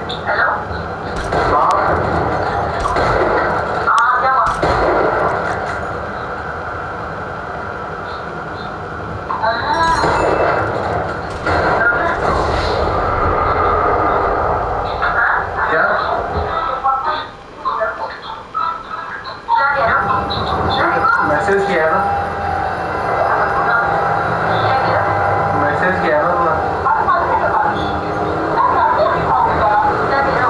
Hello. हाँ। हाँ क्या हुआ? क्या? क्या कह रहे हो? मैसेज किया है ना? क्या कह रहे हो? मैसेज किया है ना तुमने? क्या कह रहे हो?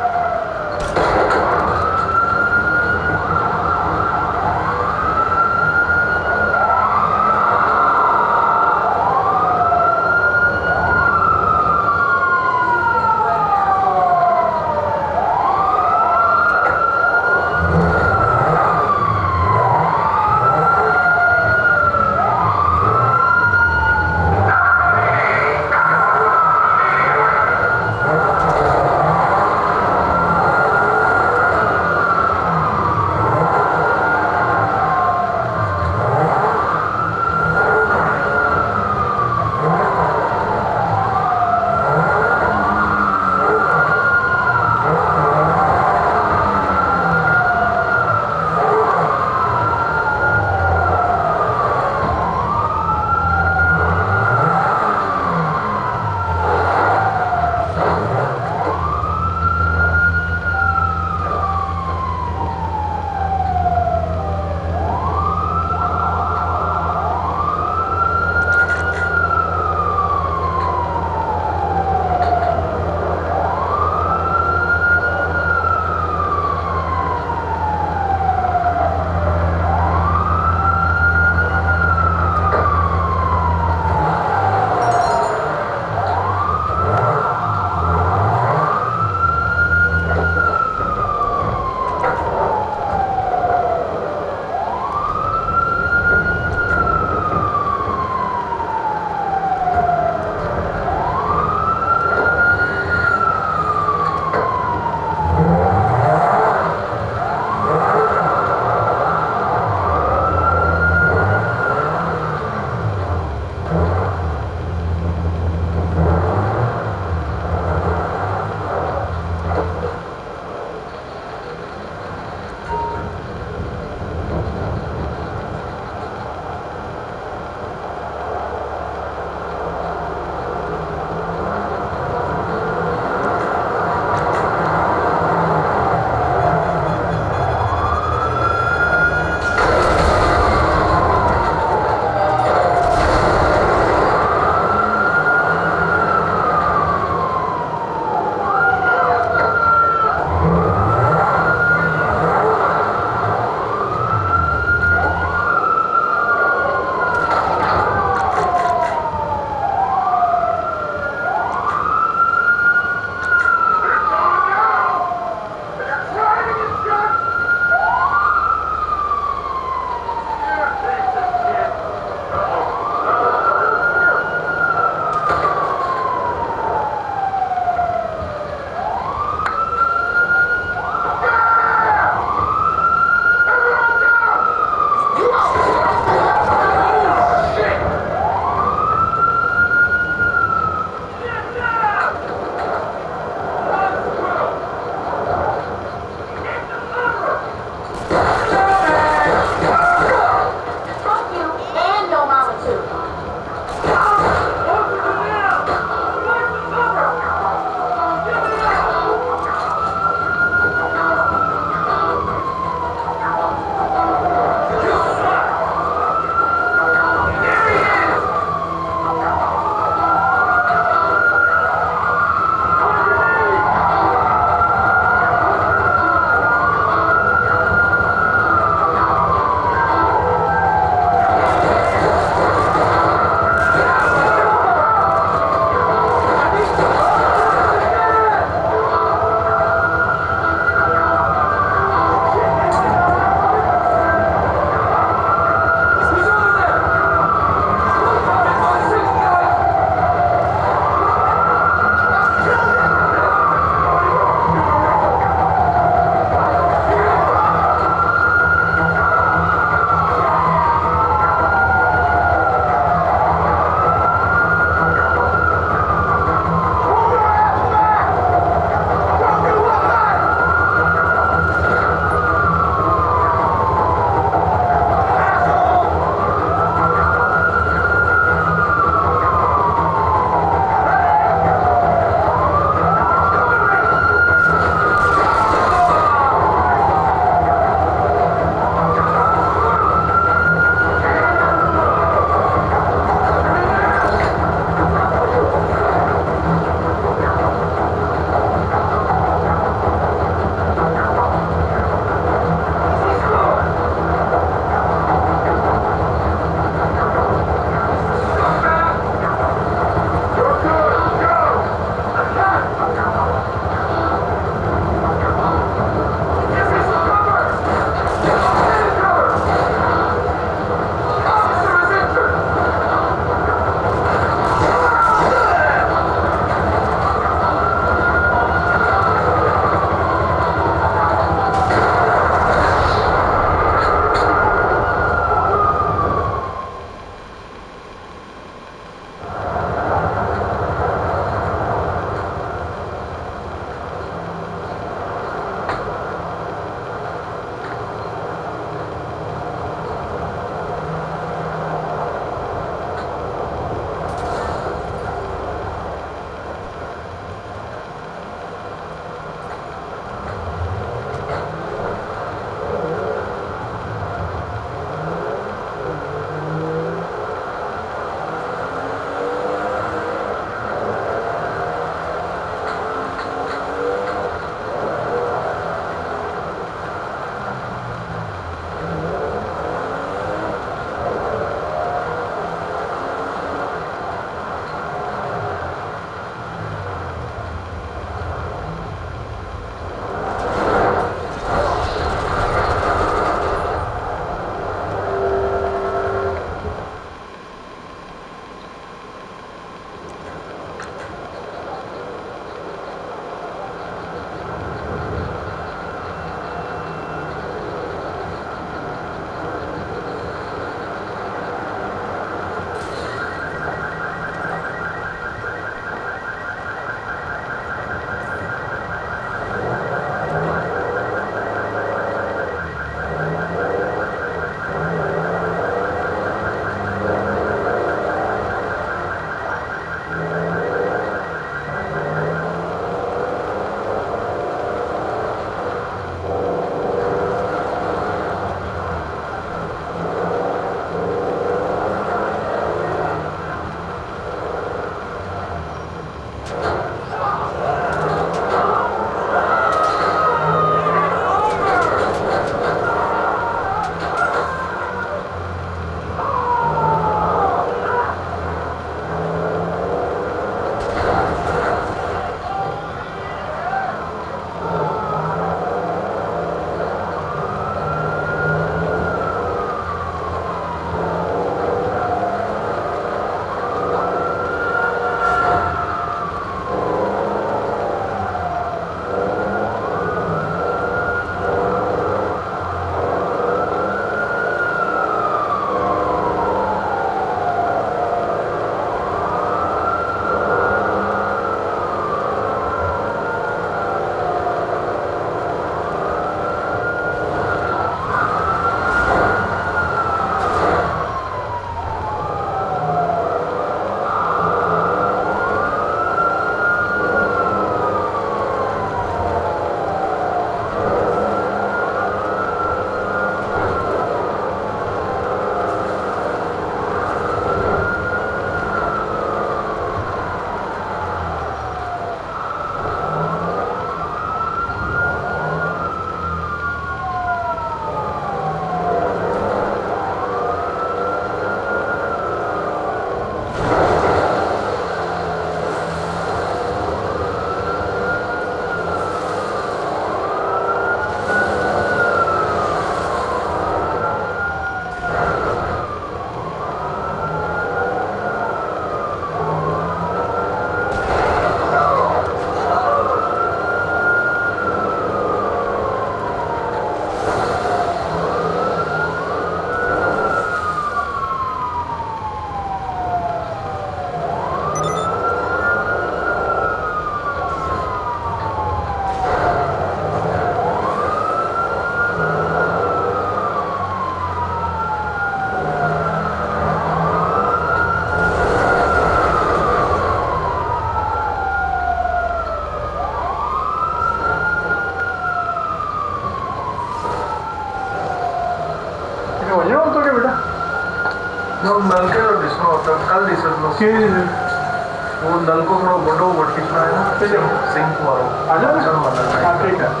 जो नलके जो डिस्नो होता है कल डिस्नो वो नल को थोड़ा बड़ो वर्टिकल है ना सिंक वाला आजा हाँ ठीक है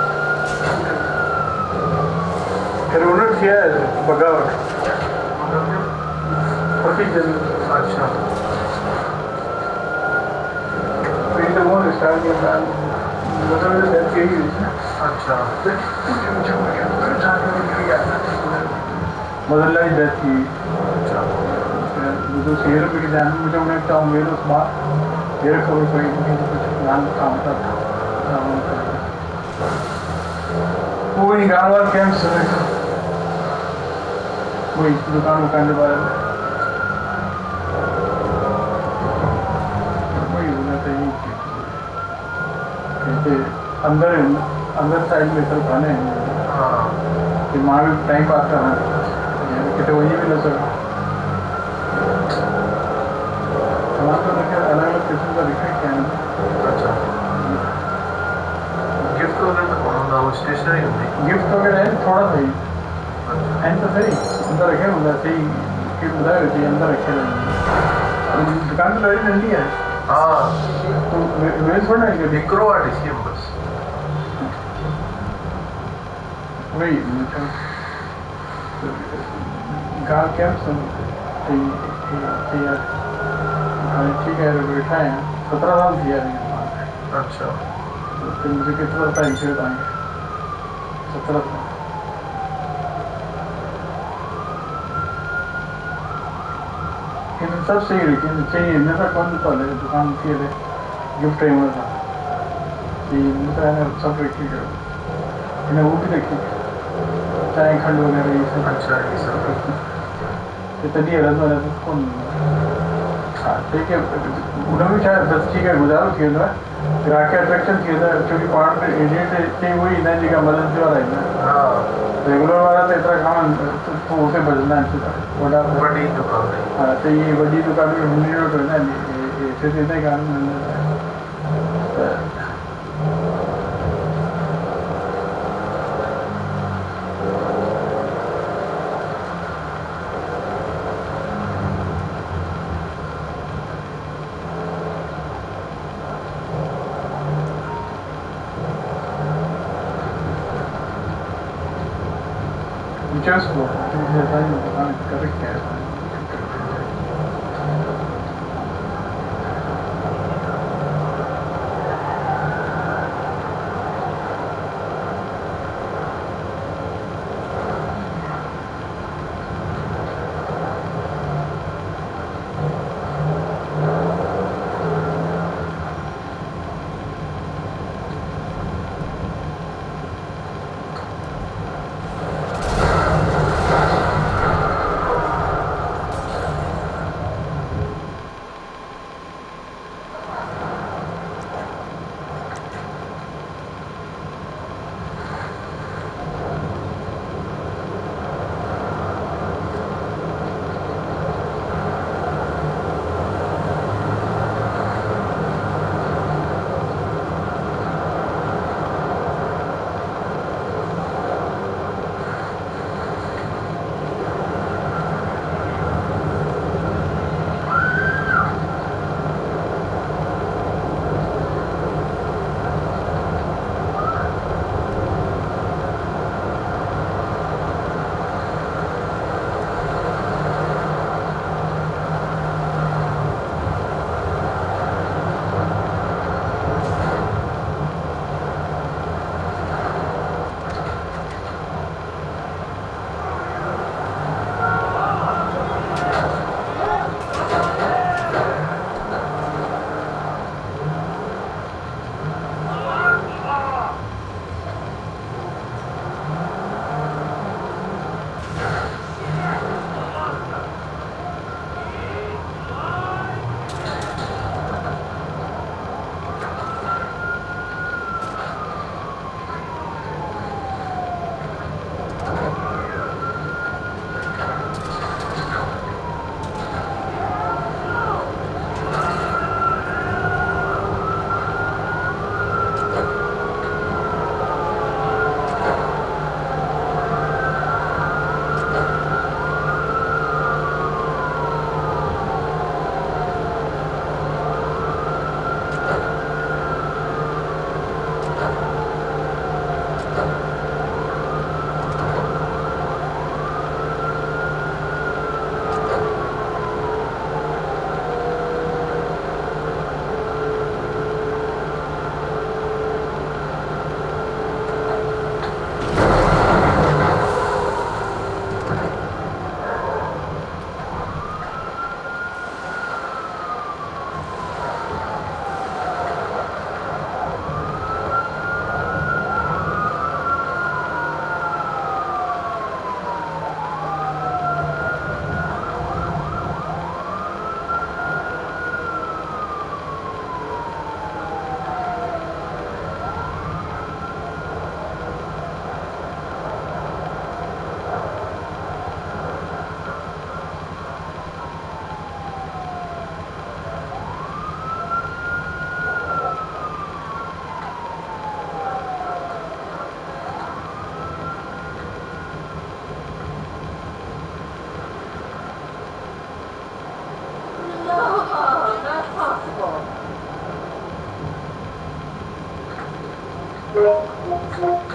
फिर उन्होंने किया है बगावत अच्छा फिर तो वो स्टार्ट किया मतलब सेट की ही अच्छा बदल लाई जाती अच्छा जो शेयर पे जाने मुझे उन्हें क्या उम्मीद उस बार शेयर खबर कोई नहीं कुछ नाम काम था वो ही गाँव वाले कैंप से वही दुकान के बारे में वही होना चाहिए कि अंदर साइड में सब खाने हाँ कि माँ भी टाइम पास करना कितने वही भी ना सर अलग अलग किस्म का दिखा क्या है अच्छा गिफ्ट वगैरह तो कौन होगा वो स्टेशनरी होती गिफ्ट वगैरह है थोड़ा सा ही अच्छा एंड तो सही अंदर रखे होगा सही कि बताए होती है अंदर रखे रहेंगे दुकान तो लड़ी ठंडी है हाँ तो वेज थोड़ा है कि मिक्रो आर्टिस्ट है बस वही गाँव कैंप से ठीक है बैठा है 17 साल किया है अच्छा फिर मुझे कितना पता है इसे बताएंगे 17 साल सब सही लेकिन चाहिए मेरा कौन तो ले दुकान के लिए गिफ्ट है मेरा ये मेरा है सब रखी है इन्हें वो भी रखी चाय खंड वगैरह ये सब अच्छा ये सब इतनी है रज़ा है कौन हाँ ठीक है उन्हें भी शायद 10 ठीक है गुजारो किया था फिर आके अट्रैक्शन किया था क्योंकि पहाड़ पे एजेंट से वही ना जी का मदद जो रहा है ना हाँ रेगुलर वाला तो इतना काम तो उसे बचना है बड़ा बड़ी दुकान है हाँ तो ये बड़ी दुकान में हिंदी नोट है ना ऐसे देते हैं काम मिलता है just what correct है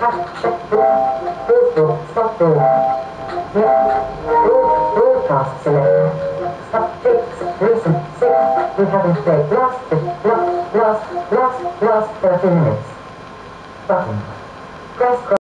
Stop doing that. Broadcast selector. Stop 6, listen, 6. We haven't played last 30 minutes. Button. Press